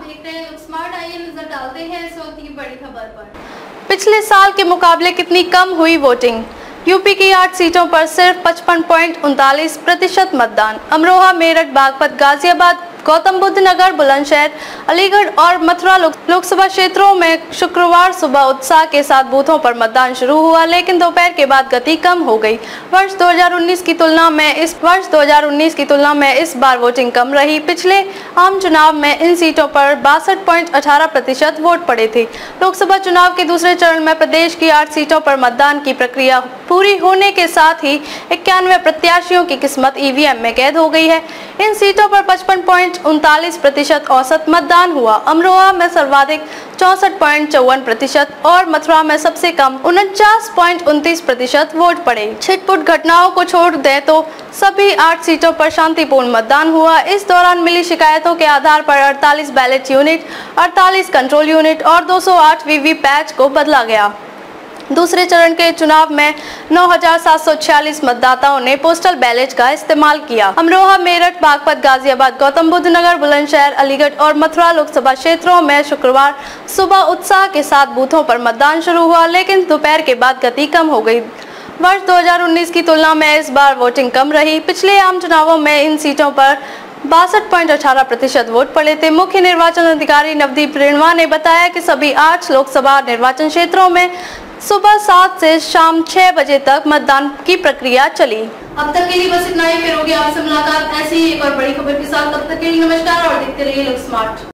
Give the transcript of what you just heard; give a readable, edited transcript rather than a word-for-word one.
देख रहे हैं स्मार्ट। आइए नजर डालते हैं इस वक्त की बड़ी खबर पर। पिछले साल के मुकाबले कितनी कम हुई वोटिंग। यूपी की 8 सीटों पर सिर्फ 55.39% मतदान। अमरोहा, मेरठ, बागपत, गाजियाबाद, गौतम बुद्ध नगर, बुलंदशहर, अलीगढ़ और मथुरा लोकसभा क्षेत्रों में शुक्रवार सुबह उत्साह के साथ बूथों पर मतदान शुरू हुआ, लेकिन दोपहर के बाद गति कम हो गई। वर्ष 2019 की तुलना में इस बार वोटिंग कम रही। पिछले आम चुनाव में इन सीटों पर 62.18% वोट पड़े थे। लोकसभा चुनाव के दूसरे चरण में प्रदेश की 8 सीटों पर मतदान की प्रक्रिया पूरी होने के साथ ही 91 प्रत्याशियों की किस्मत ईवीएम में कैद हो गई है। इन सीटों पर 55.39% औसत मतदान हुआ। अमरोहा में सर्वाधिक 64.54% और मथुरा में सबसे कम 49.29% वोट पड़े। छिटपुट घटनाओं को छोड़ दें तो सभी 8 सीटों पर शांतिपूर्ण मतदान हुआ। इस दौरान मिली शिकायतों के आधार पर 48 बैलेट यूनिट, 48 कंट्रोल यूनिट और 208 वीवीपैट को बदला गया। दूसरे चरण के चुनाव में 9,746 मतदाताओं ने पोस्टल बैलेट का इस्तेमाल किया। अमरोहा, मेरठ, बागपत, गाजियाबाद, गौतम बुद्ध नगर, बुलंदशहर, अलीगढ़ और मथुरा लोकसभा क्षेत्रों में शुक्रवार सुबह उत्साह के साथ बूथों पर मतदान शुरू हुआ, लेकिन दोपहर के बाद गति कम हो गई। वर्ष 2019 की तुलना में इस बार वोटिंग कम रही। पिछले आम चुनावों में इन सीटों पर 62.18% वोट पड़े थे। मुख्य निर्वाचन अधिकारी नवदीप रेणवा ने बताया कि सभी 8 लोकसभा निर्वाचन क्षेत्रों में सुबह 7 से शाम 6 बजे तक मतदान की प्रक्रिया चली। अब तक के लिए बस इतना ही। फिर होगी आपसे मुलाकात ऐसी ही एक और बड़ी खबर के साथ। तब तक के लिए नमस्कार और देखते रहिए लोक स्मार्ट।